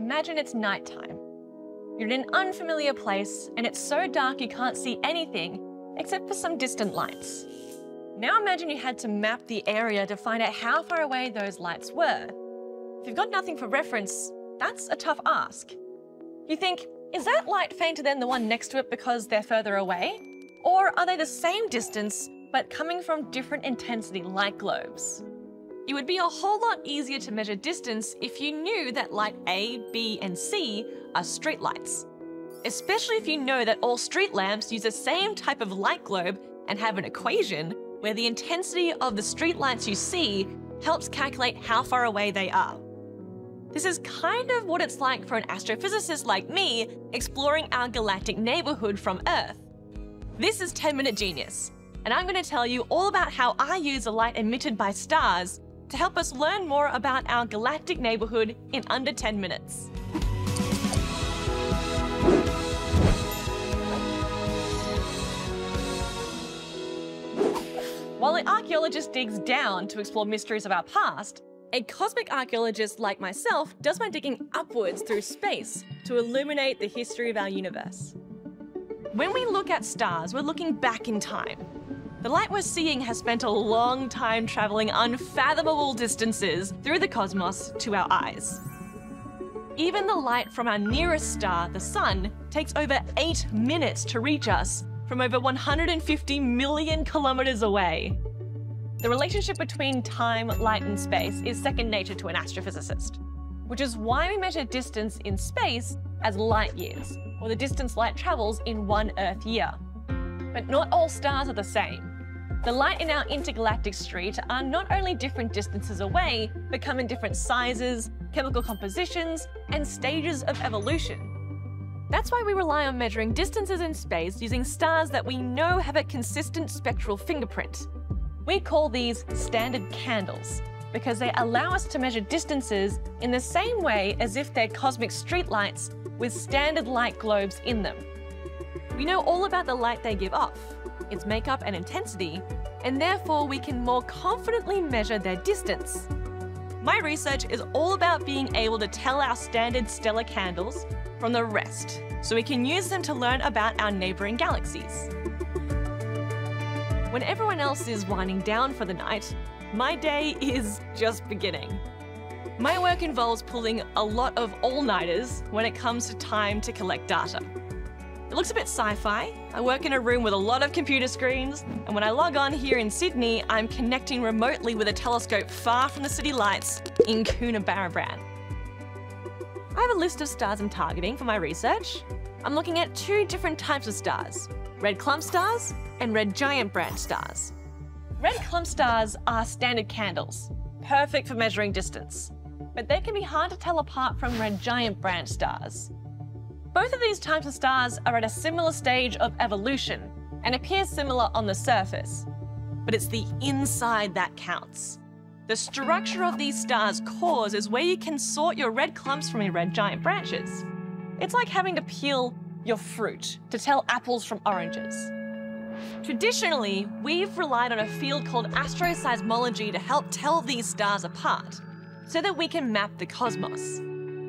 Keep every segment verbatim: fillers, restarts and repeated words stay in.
imagine it's nighttime. You're in an unfamiliar place and it's so dark you can't see anything except for some distant lights. Now imagine you had to map the area to find out how far away those lights were. If you've got nothing for reference, that's a tough ask. You think, is that light fainter than the one next to it because they're further away? Or are they the same distance but coming from different intensity light globes? It would be a whole lot easier to measure distance if you knew that light A, B, and C are street lights. Especially if you know that all street lamps use the same type of light globe and have an equation where the intensity of the street lights you see helps calculate how far away they are. This is kind of what it's like for an astrophysicist like me exploring our galactic neighbourhood from Earth. This is ten minute Genius, and I'm going to tell you all about how I use the light emitted by stars to help us learn more about our galactic neighbourhood in under ten minutes. While an archaeologist digs down to explore mysteries of our past, a cosmic archaeologist like myself does my digging upwards through space to illuminate the history of our universe. When we look at stars, we're looking back in time. The light we're seeing has spent a long time travelling unfathomable distances through the cosmos to our eyes. Even the light from our nearest star, the Sun, takes over eight minutes to reach us from over one hundred fifty million kilometres away. The relationship between time, light, and space is second nature to an astrophysicist, which is why we measure distance in space as light years, or the distance light travels in one Earth year. But not all stars are the same. The light in our intergalactic street are not only different distances away, but come in different sizes, chemical compositions, and stages of evolution. That's why we rely on measuring distances in space using stars that we know have a consistent spectral fingerprint. We call these standard candles because they allow us to measure distances in the same way as if they're cosmic streetlights with standard light globes in them. We know all about the light they give off, its makeup and intensity, and therefore we can more confidently measure their distance. My research is all about being able to tell our standard stellar candles from the rest, so we can use them to learn about our neighbouring galaxies. When everyone else is winding down for the night, my day is just beginning. My work involves pulling a lot of all-nighters when it comes to time to collect data. It looks a bit sci-fi. I work in a room with a lot of computer screens, and when I log on here in Sydney, I'm connecting remotely with a telescope far from the city lights in Coonabarabran. I have a list of stars I'm targeting for my research. I'm looking at two different types of stars, red clump stars and red giant branch stars. Red clump stars are standard candles, perfect for measuring distance, but they can be hard to tell apart from red giant branch stars. Both of these types of stars are at a similar stage of evolution and appear similar on the surface, but it's the inside that counts. The structure of these stars' cores is where you can sort your red clumps from your red giant branches. It's like having to peel your fruit to tell apples from oranges. Traditionally, we've relied on a field called astroseismology to help tell these stars apart, so that we can map the cosmos.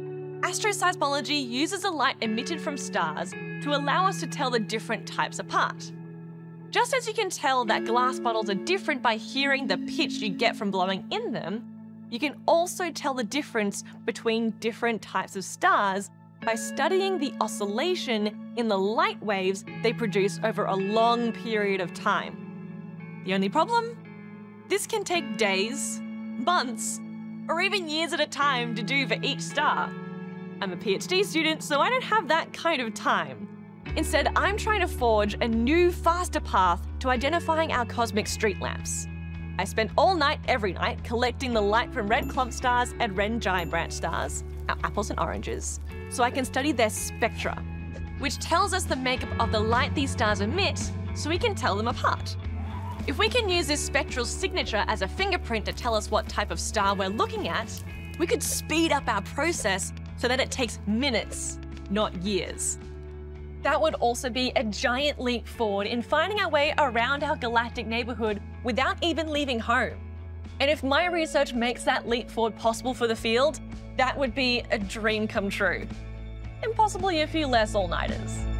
Astroseismology uses the light emitted from stars to allow us to tell the different types apart. Just as you can tell that glass bottles are different by hearing the pitch you get from blowing in them, you can also tell the difference between different types of stars by studying the oscillation in the light waves they produce over a long period of time. The only problem? This can take days, months, or even years at a time to do for each star. I'm a PhD student, so I don't have that kind of time. Instead, I'm trying to forge a new, faster path to identifying our cosmic street lamps. I spend all night, every night, collecting the light from red clump stars and red giant branch stars, our apples and oranges, so I can study their spectra, which tells us the makeup of the light these stars emit, so we can tell them apart. If we can use this spectral signature as a fingerprint to tell us what type of star we're looking at, we could speed up our process so that it takes minutes, not years. That would also be a giant leap forward in finding our way around our galactic neighbourhood without even leaving home. And if my research makes that leap forward possible for the field, That would be a dream come true. And possibly a few less all-nighters.